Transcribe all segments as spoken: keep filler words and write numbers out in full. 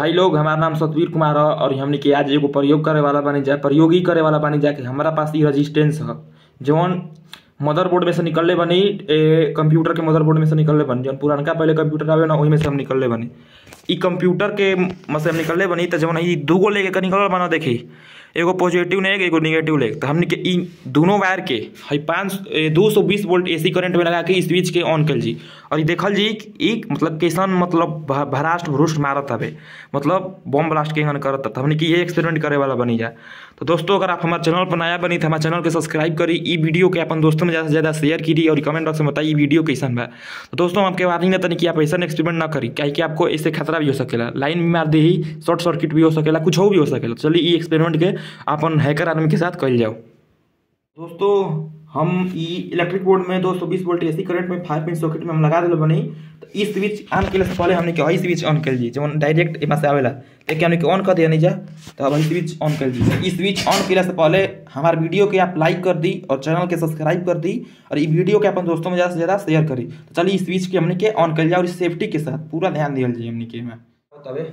भाई लोग, हमारा नाम सतवीर कुमार है और हमने के आज एगो प्रयोग करे वाला बनी जाए प्रयोगी करे वाला बनी जाए कि हमारा पास ये रजिस्टेंस है जौन मदरबोर्ड में से निकलले बनी, कंप्यूटर के मदरबोर्ड में से निकलले बनी, जौन पुरानका पहले कंप्यूटर आवे ना वही में से हम निकलले बनी। ई कंप्यूटर के में से हम निकलले बनी तो जौन ई दूगो लेके निकल बना, देखी एगो पॉजिटिव लेग एगो निगेटिव लेग, तो हमने के ई दोनों वायर के हई पाँच दो सौ बीस वोल्ट एसी करंट में लगा के स्विच के ऑन कर जी और देखल जी ई मतलब कैसन मतलब भरास्ट भ्रुष्ट मारत हवे, मतलब बम ब्लास्ट के करत। हमने की ये एक्सपेरिमेंट करे वाला बनी जाए। तो दोस्तों अगर आप हमारे चैनल पर नया बनी तो हमारे चैनल के सब्सक्राइब करी, ई वीडियो के अपन दोस्तों में ज़्यादा से ज़्यादा शेयर कीजिए और कमेंट बॉक्स में बताइए वीडियो कैसन बा। तो दोस्तों आपके वार्निंग नहीं कि आप ऐसा एक्सपेरिमेंट ना करी, क्या कि आपको इससे खतरा भी हो सकेला, लाइन भी मार दे ही, शॉर्ट सर्किट भी हो सकेला, कुछ हो भी हो सकेला। चलिए ई एक्सपेरिमेंट के अपन हैकर आदमी के साथ कल जाओ। दोस्तों हम ई इलेक्ट्रिक बोर्ड में दो सौ बीस वोल्ट एसी करंट में फाइव पिन सॉकेट में हम लगा दिल बनी। तो ई स्विच ऑन के से पहले हमने के स्विच ऑन कर ली, जब डायरेक्ट एम से आवेला देखिए हमने के ऑन कर दिया नहीं जा, तो अब स्विच ऑन कर ली। ई स्विच ऑन के से पहले हमारे वीडियो के आप लाइक कर दी और चैनल के सब्सक्राइब कर दी और ये वीडियो के अपन दोस्तों में ज़्यादा से ज़्यादा शेयर करी। तो चलिए इस स्विच के हमने के ऑन कर लिया और इस सेफ्टी के साथ पूरा ध्यान दिया जी हमने के में। तबे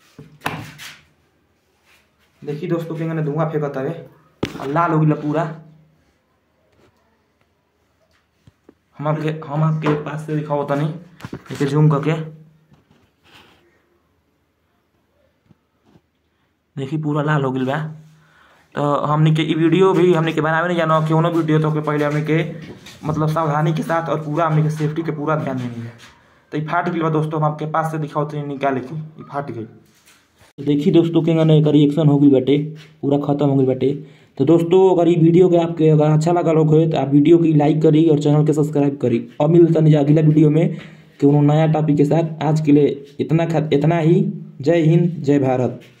देखिए दोस्तों के धुआं फेंकत हवे, लाल हो गया पूरा। हम आपके हम आपके पास से दिखाओ तनी इसे जूम करके देखिए पूरा लाल हो गया बा। तो हमने के वीडियो भी हमने के बनावे नहीं जानो कि उन्होंने वीडियो तो के पहले हमने के मतलब सावधानी के साथ और पूरा हमने के सेफ्टी के पूरा ध्यान देनी है। तो ये फाट गई बा दोस्तों, हम आपके पास से दिखाओ तो निकाल के ये फाट गई। तो देखिए दोस्तों के अगर रिएक्शन हो गई बाटे, पूरा खत्म हो गई बाटे। तो दोस्तों अगर ये वीडियो के आपके अगर अच्छा लगा लोग हो तो आप वीडियो की लाइक करी और चैनल के सब्सक्राइब करी और मिलता नहीं अगला वीडियो में कि नया टॉपिक के साथ। आज के लिए इतना इतना ही। जय हिंद, जय भारत।